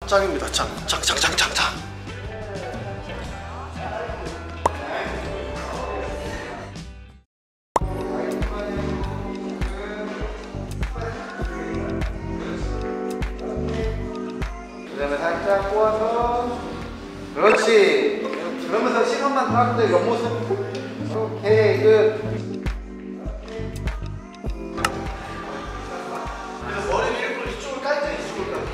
짱입니다. 짱. 그다음에 살짝 꼬아서, 그렇지. 그러면서 시선만 하면 돼. 옆모습. 오케이, 끝. 그래서 머리를 일부러 이쪽을 깔 때 이쪽을 깔.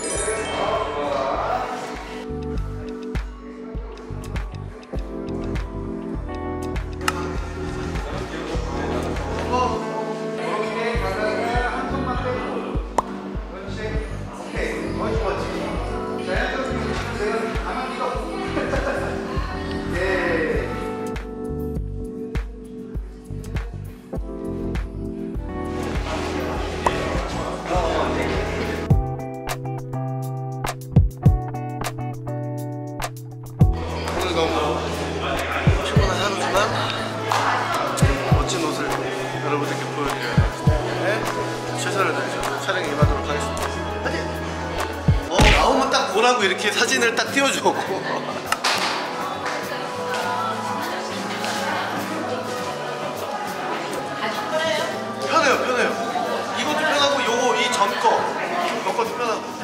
이렇게 가다가 한 손만 빼고. 그렇지. 오케이. 멋지. 자연스럽게 웃으세요. 가만히 있어. 예. 오늘 너무 피곤한 하루지만 멋진 옷을 여러분들께 보여드려야 되기 때문에 최선을 다해서 촬영에 임하도록 하겠습니다. 나오면 딱 보라고 이렇게 사진을 딱 띄워줘. 편해요. 이것도 편하고 요거 이 전 것도 편하고.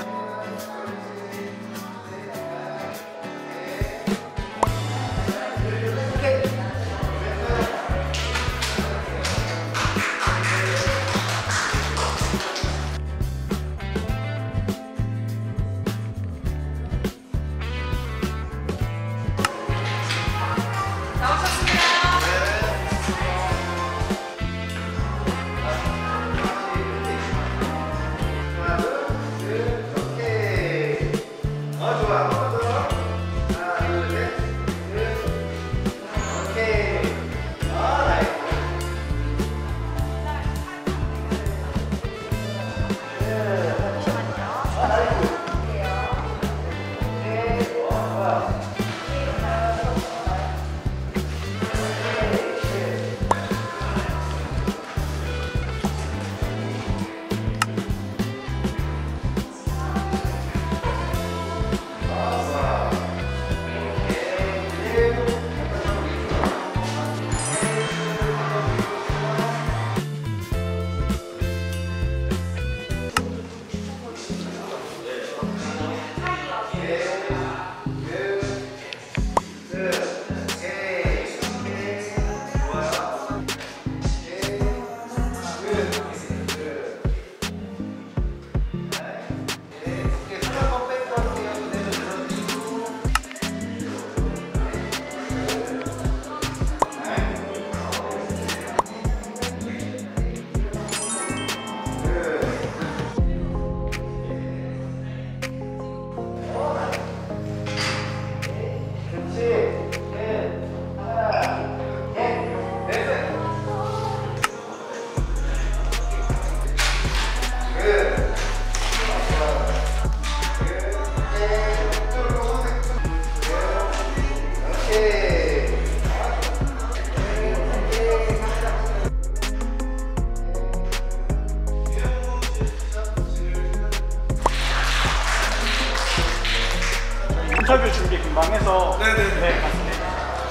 인터뷰 준비 금방 해서 네네. 네, 맞습니다.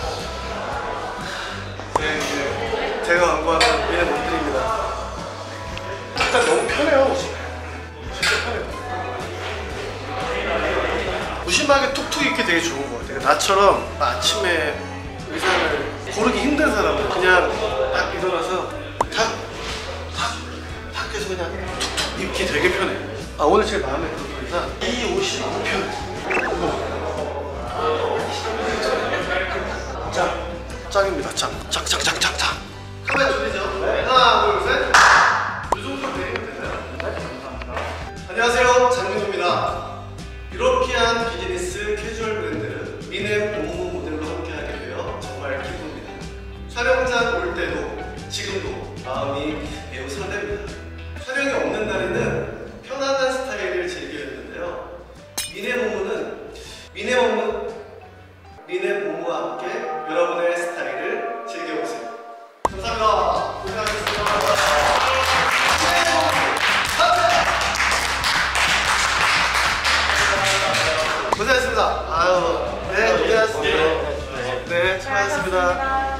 네, 제가 광고하는 미래 몸들입니다. 일단 너무 편해요. 진짜 편해요. 무심하게 툭툭 입기 되게 좋은 것 같아요. 나처럼 아침에 의상을 고르기 힘든 사람은 그냥 딱 일어나서 탁 해서 그냥 툭툭 입기 되게 편해요. 오늘 제일 마음에 드는 의상, 이 옷이 너무 편해요. 짱입니다. 짱. 카메라 돌리죠? 네. 하나, 둘, 셋. 이 정도 되면 되나요? 네, 감사합니다. 안녕하세요, 장민호입니다. 유러피안 비즈니스 캐주얼 브랜드 미네 모모 모델로 함께하게 되어 정말 기쁩니다. 촬영장 올 때도 지금도 마음이 매우 설렙니다. 촬영이 없는 날에는 편안한 스타일을 즐겨야 했는데요. 미네 모모와 함께 여러분의 스타일을 즐겨보세요. 감사합니다. 고생하셨습니다. 미네 모모 아유, 네, 고생하셨습니다. 네, 수고하셨습니다.